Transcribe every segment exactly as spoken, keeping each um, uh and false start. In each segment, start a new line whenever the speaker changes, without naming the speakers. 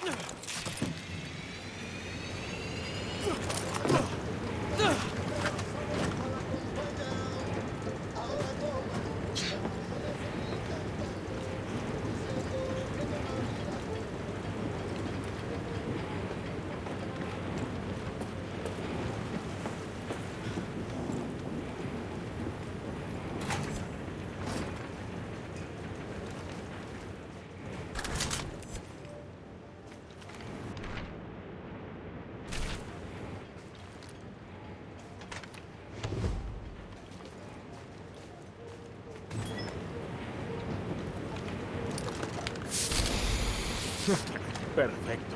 Perfecto.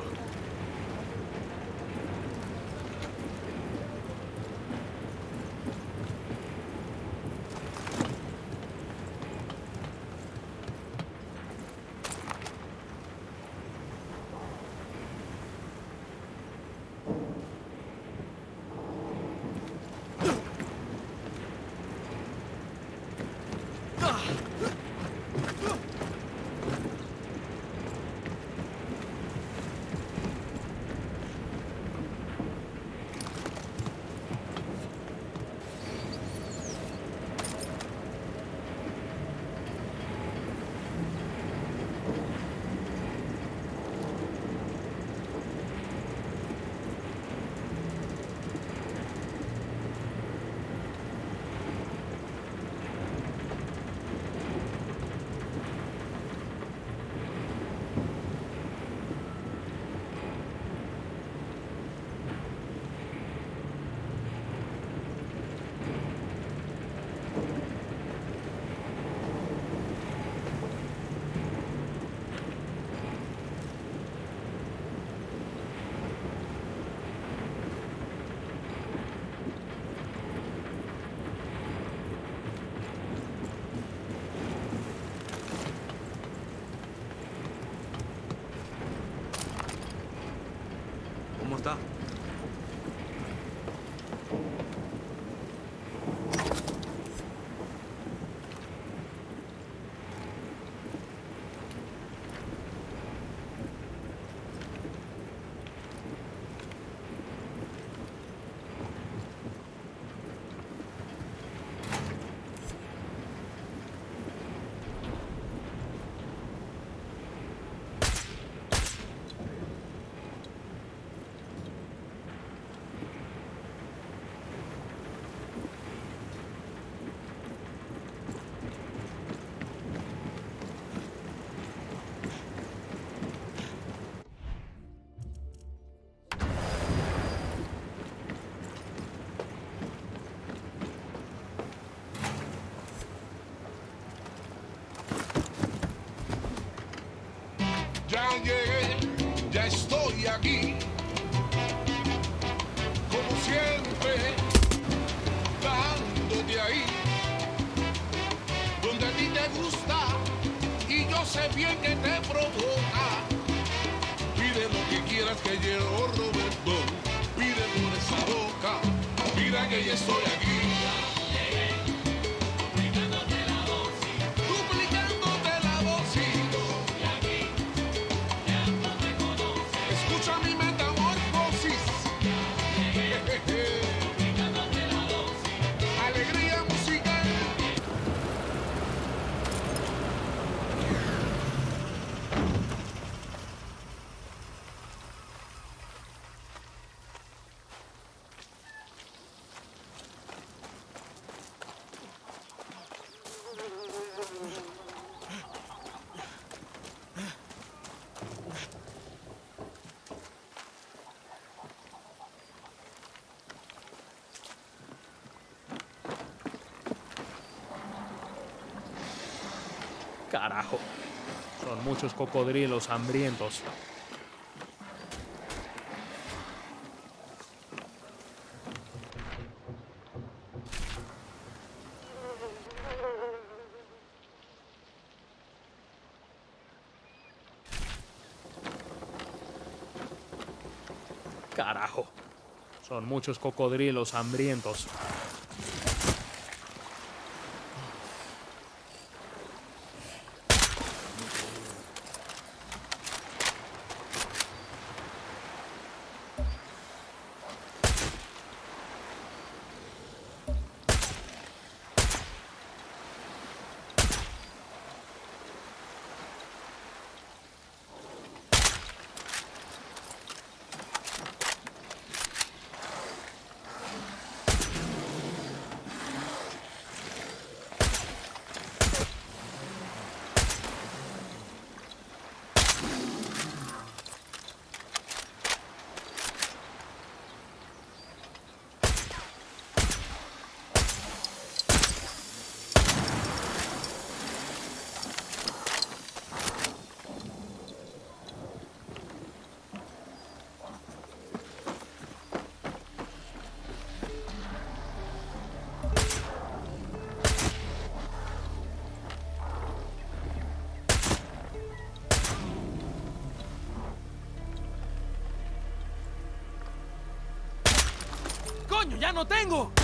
¿Cómo está?
Ya llegué, ya estoy aquí, como siempre, dándote ahí, donde a ti te gusta y yo sé bien que te provoca. Pide lo que quieras que llevo, Roberto, pide por esa boca, mira que ya estoy aquí.
Carajo. Son muchos cocodrilos hambrientos. Carajo. Son muchos cocodrilos hambrientos.
¡Coño, ya no tengo!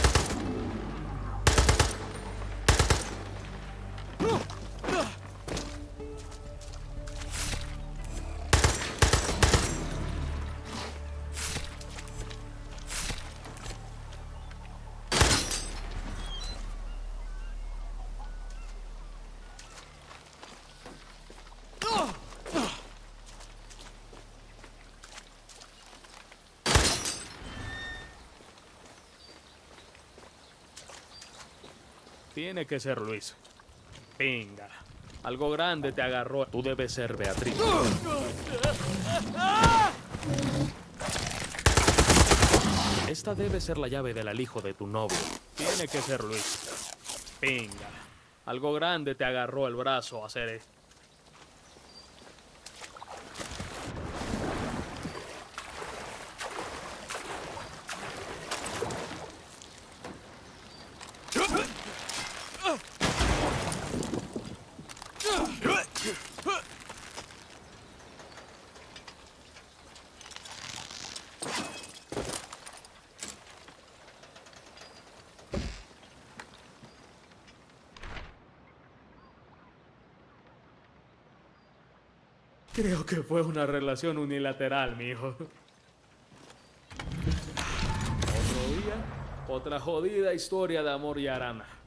Tiene que ser Luis. Venga. Algo grande te agarró. Tú debes ser Beatriz. Esta debe ser la llave del alijo de tu novio. Tiene que ser Luis. Venga. Algo grande te agarró el brazo a hacer esto. Creo que fue una relación unilateral, mijo. Otro día, otra jodida historia de amor y arana.